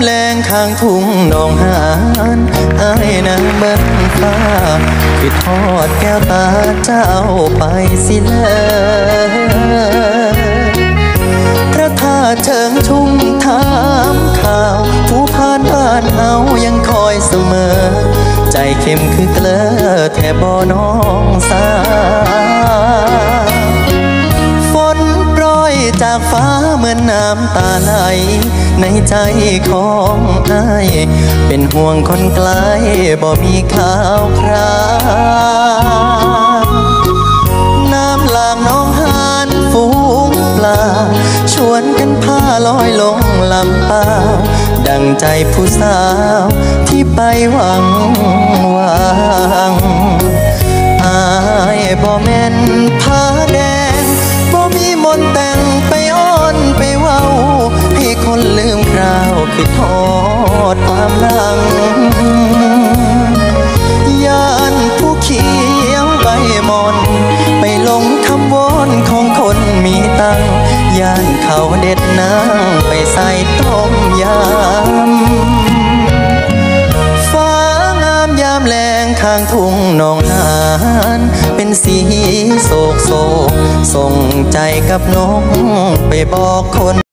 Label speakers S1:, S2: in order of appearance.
S1: แลงข้างทุ่งหนองหานอายนางเบิ้งฟ้าคือทอดแก้วตาเจ้าไปสิเลยพระธาตุเชิงชุ่มถามข่าวผู้ผ่านบ้านเฮายังคอยเสมอใจเข้มคือเกลือแทบบ่น้องสาฝนโปรยจากฟ้าเหมือนน้ำตาไหลในใจของอ้ายเป็นห่วงคนไกลบ่มีข่าวคราวน้ำหลากน้องหานฝูงปลาชวนกันพาลอยลงลำเปล่าดังใจผู้สาวที่ไปหวังอายบ่แม่นผาแดงบ่มีมนต์แต่งไปอ้อนไปเว้าให้คนลืมคราวคือทอดความหลังย่านผู้เขียวใบมอนไปลงคำวอนของคนมีตังย่านเขาเด็ดนางไปใส่ต้มยำฟ้างามยามแลงข้างทุ่งหนองหานเป็นสีโศกส่งใจกับน้องไปบอกคน